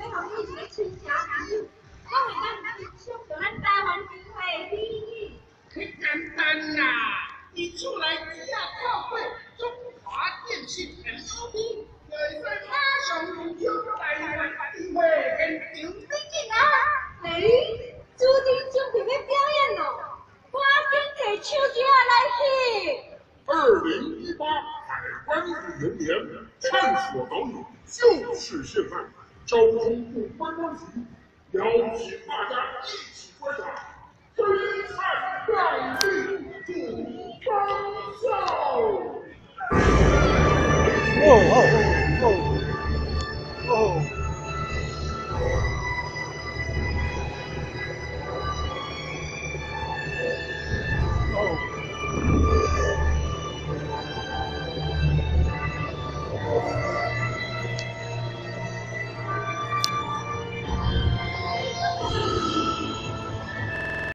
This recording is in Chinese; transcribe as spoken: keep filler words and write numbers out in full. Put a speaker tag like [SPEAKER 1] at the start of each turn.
[SPEAKER 1] 要互你一个亲情朋友，我会咱欣赏着咱台湾社会的美丽。
[SPEAKER 2] 很简单啦，你出来只要靠过中华电信 M O P， 就会马上入手台湾社会现场。
[SPEAKER 1] 你进啊！哎，注定准备要表演咯，赶紧摕手机来翕。
[SPEAKER 3] 二零一八海湾旅游年，探索岛屿就是现在！交通部观光局邀请大家一起观赏璀璨亮丽主灯秀。
[SPEAKER 4] 哦哦。